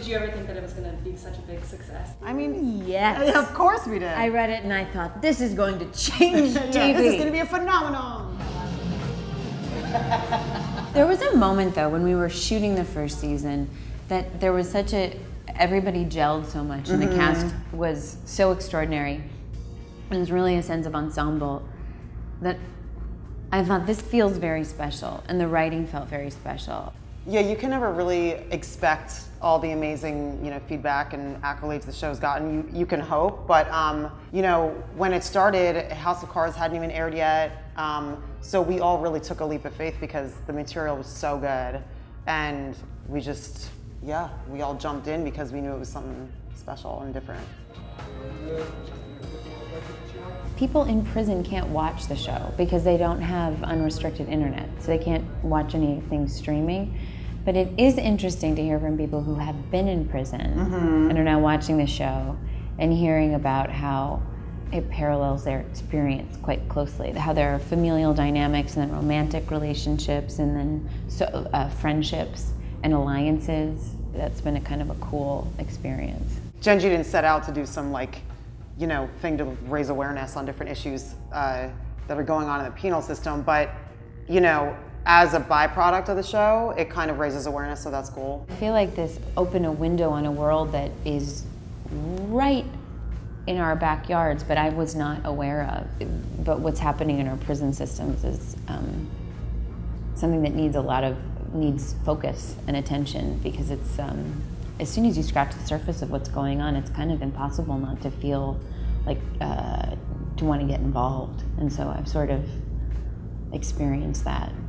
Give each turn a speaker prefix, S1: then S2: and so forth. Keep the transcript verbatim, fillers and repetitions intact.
S1: Did you ever think that it was going to be such a big success?
S2: I mean,
S3: yes.
S2: Of course we did.
S3: I read it and I thought, this is going to change T V.
S2: Yeah, this is going to be a phenomenon.
S3: There was a moment though when we were shooting the first season that there was such a, everybody gelled so much and mm-hmm. the cast was so extraordinary. And it was really a sense of ensemble that I thought this feels very special and the writing felt very special.
S2: Yeah, you can never really expect all the amazing, you know, feedback and accolades the show's gotten. You, you can hope, but um, you know, when it started, House of Cards hadn't even aired yet, um, so we all really took a leap of faith because the material was so good, and we just, yeah, we all jumped in because we knew it was something special and different.
S3: People in prison can't watch the show because they don't have unrestricted internet, so they can't watch anything streaming. But it is interesting to hear from people who have been in prison mm-hmm. and are now watching the show and hearing about how it parallels their experience quite closely, how there are familial dynamics and then romantic relationships and then so, uh, friendships and alliances. That's been a kind of a cool experience.
S2: Genji didn't set out to do some like, you know, thing to raise awareness on different issues uh, that are going on in the penal system, but you know, as a byproduct of the show, it kind of raises awareness, so that's cool.
S3: I feel like this opened a window on a world that is right in our backyards, but I was not aware of. But what's happening in our prison systems is um, something that needs a lot of, needs focus and attention because it's, um, as soon as you scratch the surface of what's going on, it's kind of impossible not to feel like, uh, to want to get involved. And so I've sort of experienced that.